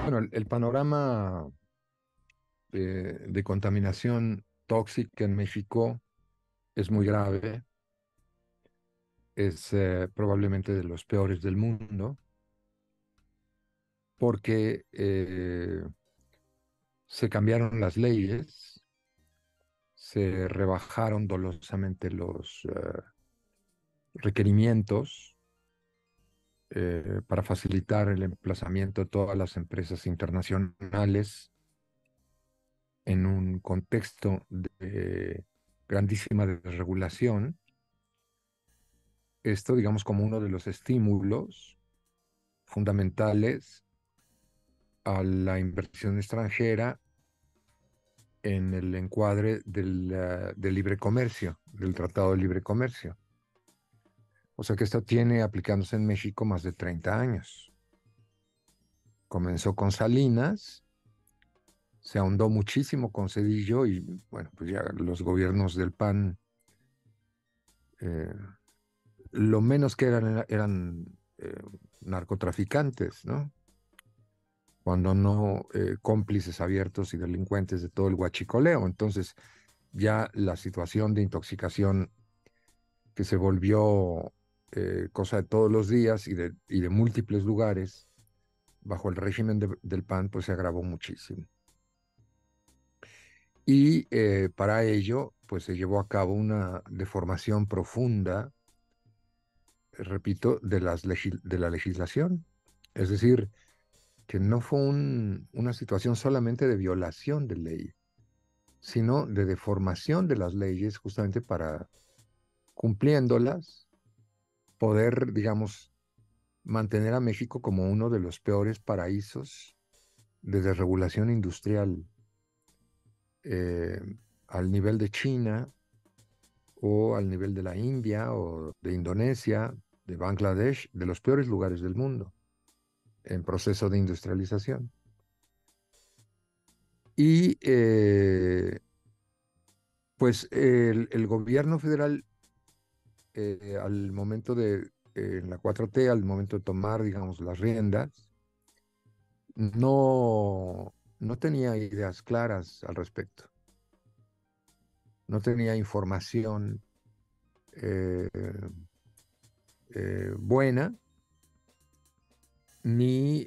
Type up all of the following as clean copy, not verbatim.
Bueno, el panorama de contaminación tóxica en México es muy grave, es probablemente de los peores del mundo, porque se cambiaron las leyes, se rebajaron dolosamente los requerimientos para facilitar el emplazamiento de todas las empresas internacionales en un contexto de grandísima desregulación. Esto, digamos, como uno de los estímulos fundamentales a la inversión extranjera en el encuadre del libre comercio, del Tratado de Libre Comercio. O sea que esto tiene aplicándose en México más de 30 años. Comenzó con Salinas, se ahondó muchísimo con Cedillo y, bueno, pues ya los gobiernos del PAN, eh, lo menos que eran narcotraficantes, ¿no? Cuando no cómplices abiertos y delincuentes de todo el huachicoleo. Entonces, ya la situación de intoxicación que se volvió cosa de todos los días y de múltiples lugares bajo el régimen del PAN, pues se agravó muchísimo. Y para ello, pues se llevó a cabo una deformación profunda, repito, de la legislación. Es decir, que no fue una situación solamente de violación de ley, sino de deformación de las leyes justamente para, cumpliéndolas, poder, digamos, mantener a México como uno de los peores paraísos de desregulación industrial, eh, al nivel de China o al nivel de la India o de Indonesia, de Bangladesh, de los peores lugares del mundo en proceso de industrialización. Y pues el gobierno federal, al momento en la 4T, al momento de tomar, digamos, las riendas, no tenía ideas claras al respecto, no tenía información eh, buena, ni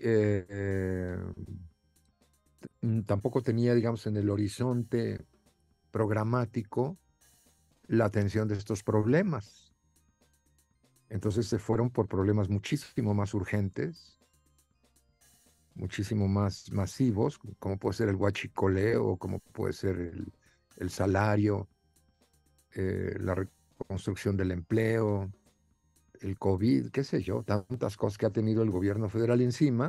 tampoco tenía, digamos, en el horizonte programático la atención de estos problemas. Entonces se fueron por problemas muchísimo más urgentes, muchísimo más masivos, como puede ser el huachicoleo, como puede ser el salario, la reconstrucción del empleo, el COVID, qué sé yo, tantas cosas que ha tenido el gobierno federal encima.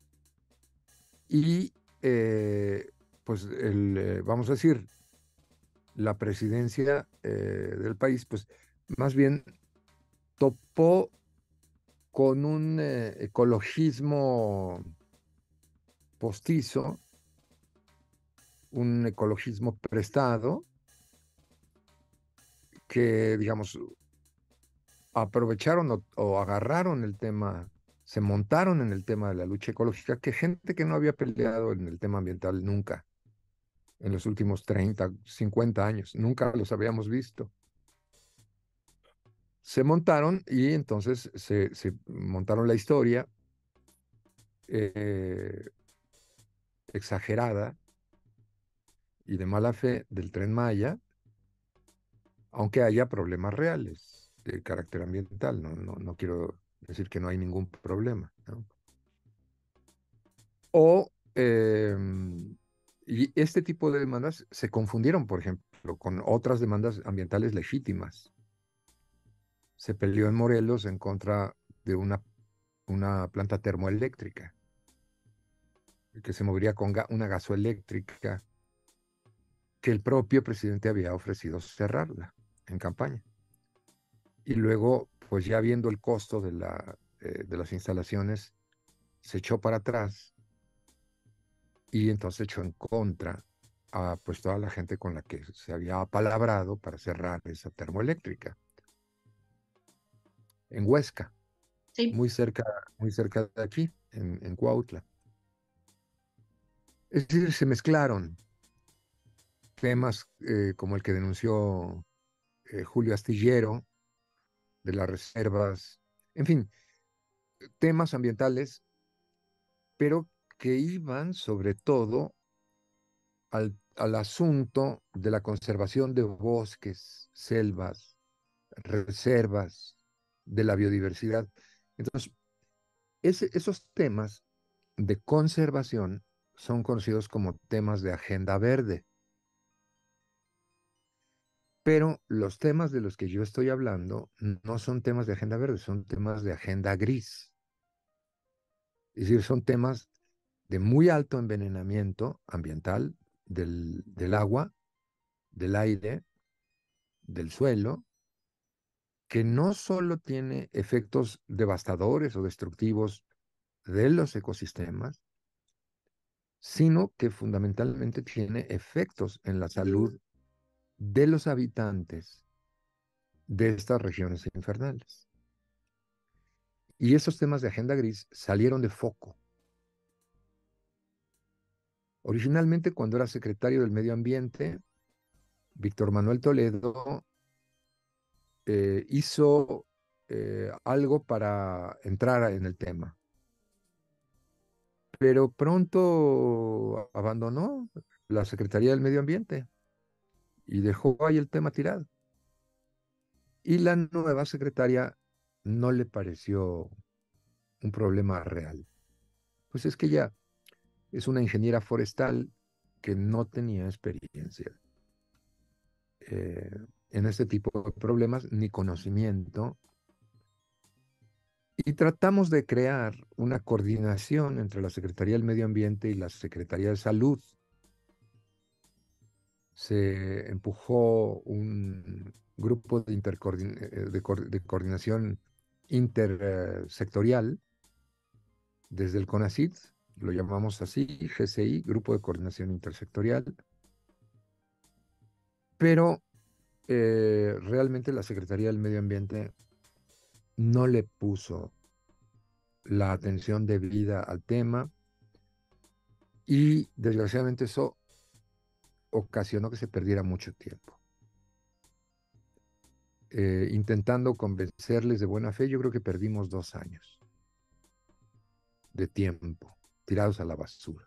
Y pues vamos a decir, la presidencia del país, pues más bien topó con un ecologismo postizo, un ecologismo prestado, que, digamos, aprovecharon o agarraron el tema, se montaron en el tema de la lucha ecológica, que gente que no había peleado en el tema ambiental nunca, en los últimos 30, 50 años, nunca los habíamos visto. Se montaron y entonces se montaron la historia eh, exagerada y de mala fe del Tren Maya, aunque haya problemas reales de carácter ambiental. No quiero decir que no hay ningún problema, ¿no? O, y este tipo de demandas se confundieron, por ejemplo, con otras demandas ambientales legítimas. Se peleó en Morelos en contra de una planta termoeléctrica que se movería con una gasoeléctrica, que el propio presidente había ofrecido cerrarla en campaña. Y luego, pues ya viendo el costo de las instalaciones, se echó para atrás y entonces echó en contra a pues toda la gente con la que se había apalabrado para cerrar esa termoeléctrica en Huesca, Sí, muy cerca, muy cerca de aquí, en Cuautla. Es decir, se mezclaron temas como el que denunció Julio Astillero de las reservas, en fin, temas ambientales, pero que iban sobre todo al asunto de la conservación de bosques, selvas, reservas, de la biodiversidad. Entonces, esos temas de conservación son conocidos como temas de agenda verde, pero los temas de los que yo estoy hablando no son temas de agenda verde, son temas de agenda gris. Es decir, son temas de muy alto envenenamiento ambiental del agua, del aire, del suelo, que no solo tiene efectos devastadores o destructivos de los ecosistemas, sino que fundamentalmente tiene efectos en la salud de los habitantes de estas regiones infernales. Y esos temas de agenda gris salieron de foco. Originalmente, cuando era secretario del Medio Ambiente, Víctor Manuel Toledo hizo algo para entrar en el tema, pero pronto abandonó la Secretaría del Medio Ambiente y dejó ahí el tema tirado. Y la nueva secretaria no le pareció un problema real. Pues es que ella es una ingeniera forestal que no tenía experiencia eh, en este tipo de problemas ni conocimiento. Y tratamos de crear una coordinación entre la Secretaría del Medio Ambiente y la Secretaría de Salud. Se empujó un grupo de coordinación intersectorial desde el CONACYT, lo llamamos así, GCI, Grupo de Coordinación Intersectorial, pero realmente la Secretaría del Medio Ambiente no le puso la atención debida al tema y desgraciadamente eso ocasionó que se perdiera mucho tiempo. Intentando convencerles de buena fe, yo creo que perdimos 2 años de tiempo tirados a la basura,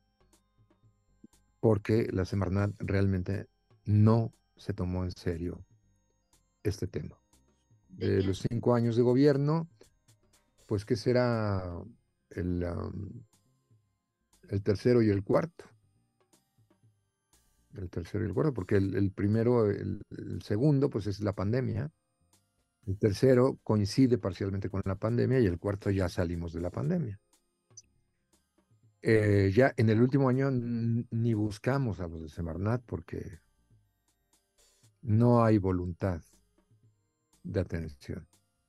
porque la Semarnat realmente no se tomó en serio este tema. De los 5 años de gobierno, pues ¿qué será el, el tercero y el cuarto? El tercero y el cuarto, porque el primero, el segundo, pues es la pandemia. El tercero coincide parcialmente con la pandemia y el cuarto ya salimos de la pandemia. Ya en el último año ni buscamos a los de Semarnat porque no hay voluntad de atención.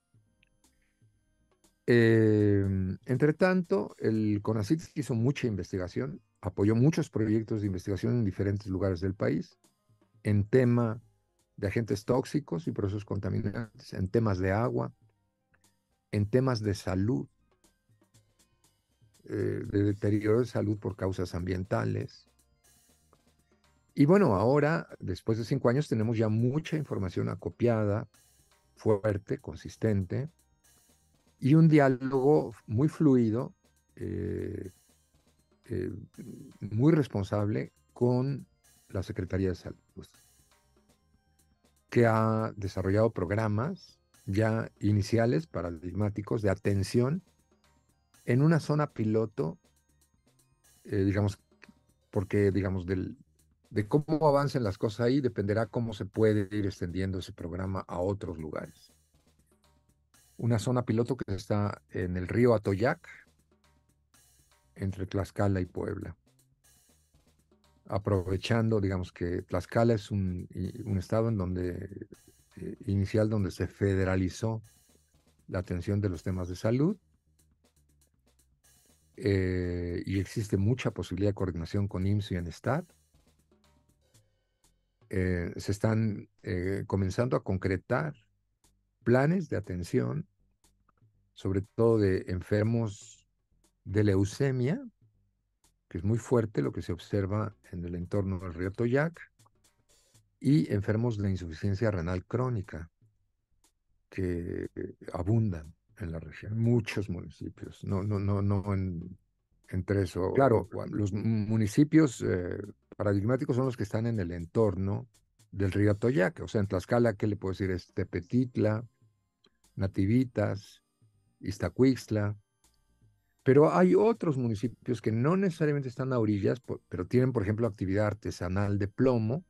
Entre tanto, el CONACYT hizo mucha investigación, apoyó muchos proyectos de investigación en diferentes lugares del país, en tema de agentes tóxicos y procesos contaminantes, en temas de agua, en temas de salud, de deterioro de salud por causas ambientales. Y bueno, ahora, después de 5 años, tenemos ya mucha información acopiada, fuerte, consistente, y un diálogo muy fluido, eh, eh, muy responsable con la Secretaría de Salud, que ha desarrollado programas ya iniciales, paradigmáticos, de atención en una zona piloto, digamos, porque, digamos, de cómo avancen las cosas ahí dependerá cómo se puede ir extendiendo ese programa a otros lugares. Una zona piloto que está en el río Atoyac, entre Tlaxcala y Puebla, aprovechando, digamos que Tlaxcala es un estado en donde, inicial, donde se federalizó la atención de los temas de salud, y existe mucha posibilidad de coordinación con IMSS y Bienestar. Se están comenzando a concretar planes de atención, sobre todo de enfermos de leucemia, que es muy fuerte lo que se observa en el entorno del río Toyac, y enfermos de insuficiencia renal crónica, que abundan en la región, muchos municipios, no en tres o claro, cuatro. Los municipios paradigmáticos son los que están en el entorno del río Toyac, o sea, en Tlaxcala, ¿qué le puedo decir? Es Tepetitla, Nativitas, Iztacuixtla, pero hay otros municipios que no necesariamente están a orillas, pero tienen, por ejemplo, actividad artesanal de plomo,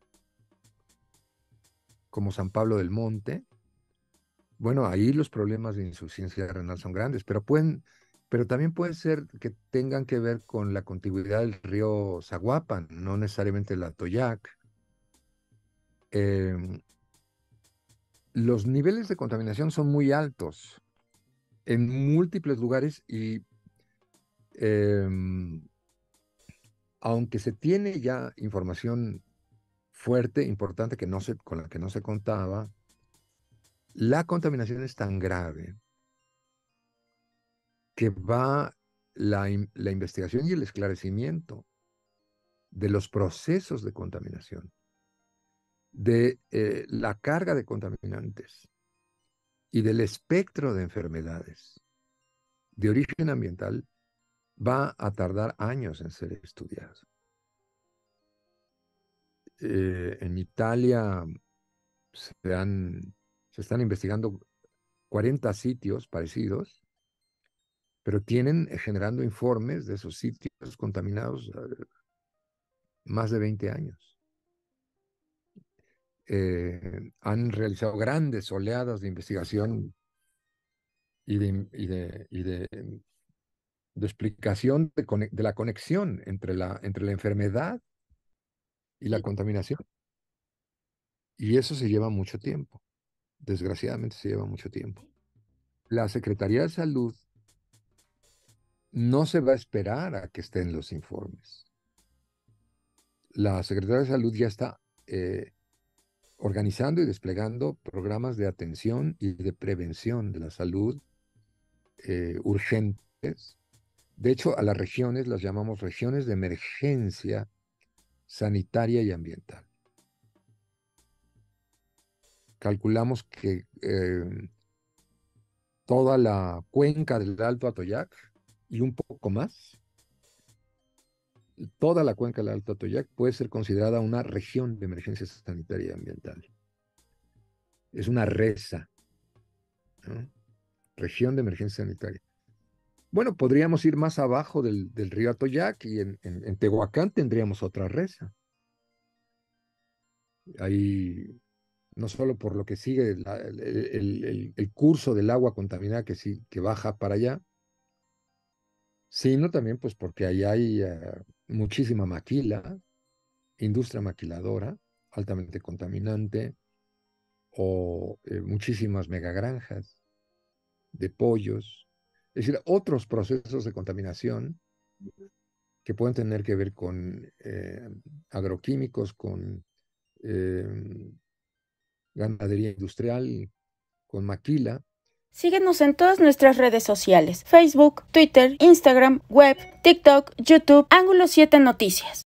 como San Pablo del Monte. Bueno, ahí los problemas de insuficiencia renal son grandes, pero también puede ser que tengan que ver con la contigüidad del río Zaguapan, no necesariamente la Toyac. Los niveles de contaminación son muy altos en múltiples lugares y aunque se tiene ya información fuerte, importante, con la que no se contaba, la contaminación es tan grave que va la investigación y el esclarecimiento de los procesos de contaminación, de la carga de contaminantes y del espectro de enfermedades de origen ambiental va a tardar años en ser estudiado. En Italia se están investigando 40 sitios parecidos, pero tienen generando informes de esos sitios contaminados más de 20 años. Han realizado grandes oleadas de investigación y de explicación de la conexión entre la enfermedad y la contaminación. Y eso se lleva mucho tiempo. Desgraciadamente se lleva mucho tiempo. La Secretaría de Salud no se va a esperar a que estén los informes. La Secretaría de Salud ya está organizando y desplegando programas de atención y de prevención de la salud urgentes. De hecho, a las regiones las llamamos regiones de emergencia sanitaria y ambiental. Calculamos que toda la cuenca del Alto Atoyac y un poco más, toda la cuenca del Alto Atoyac puede ser considerada una región de emergencia sanitaria y ambiental. Es una RESA, ¿no? Región de emergencia sanitaria. Bueno, podríamos ir más abajo del río Atoyac y en Tehuacán tendríamos otra RESA. Ahí, no solo por lo que sigue el curso del agua contaminada que baja para allá, sino también pues porque ahí hay muchísima maquila, industria maquiladora, altamente contaminante, o muchísimas megagranjas de pollos, es decir, otros procesos de contaminación que pueden tener que ver con agroquímicos, con ganadería industrial, con maquila. Síguenos en todas nuestras redes sociales: Facebook, Twitter, Instagram, web, TikTok, YouTube, Ángulo 7 Noticias.